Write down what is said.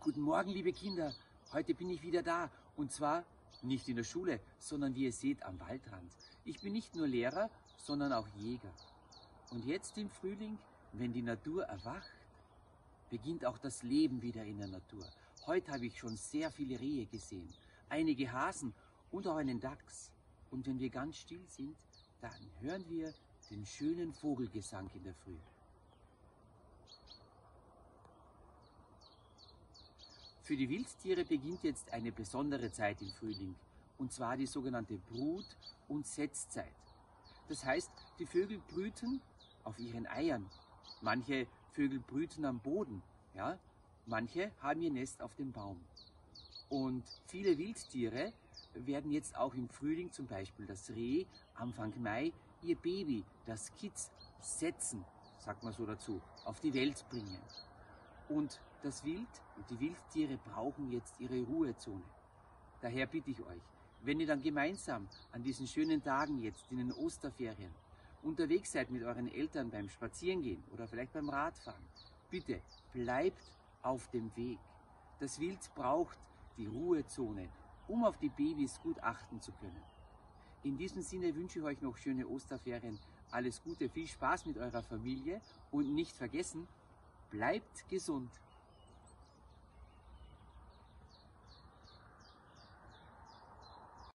Guten Morgen, liebe Kinder. Heute bin ich wieder da. Und zwar nicht in der Schule, sondern wie ihr seht am Waldrand. Ich bin nicht nur Lehrer, sondern auch Jäger. Und jetzt im Frühling, wenn die Natur erwacht, beginnt auch das Leben wieder in der Natur. Heute habe ich schon sehr viele Rehe gesehen, einige Hasen und auch einen Dachs. Und wenn wir ganz still sind, dann hören wir den schönen Vogelgesang in der Früh. Für die Wildtiere beginnt jetzt eine besondere Zeit im Frühling, und zwar die sogenannte Brut- und Setzzeit. Das heißt, die Vögel brüten auf ihren Eiern. Manche Vögel brüten am Boden, ja? Manche haben ihr Nest auf dem Baum. Und viele Wildtiere werden jetzt auch im Frühling, zum Beispiel das Reh, Anfang Mai, ihr Baby, das Kitz, setzen, sagt man so dazu, auf die Welt bringen. Und das Wild und die Wildtiere brauchen jetzt ihre Ruhezone. Daher bitte ich euch, wenn ihr dann gemeinsam an diesen schönen Tagen jetzt in den Osterferien unterwegs seid mit euren Eltern beim Spazierengehen oder vielleicht beim Radfahren, bitte bleibt auf dem Weg. Das Wild braucht die Ruhezone, um auf die Babys gut achten zu können. In diesem Sinne wünsche ich euch noch schöne Osterferien, alles Gute, viel Spaß mit eurer Familie und nicht vergessen, bleibt gesund.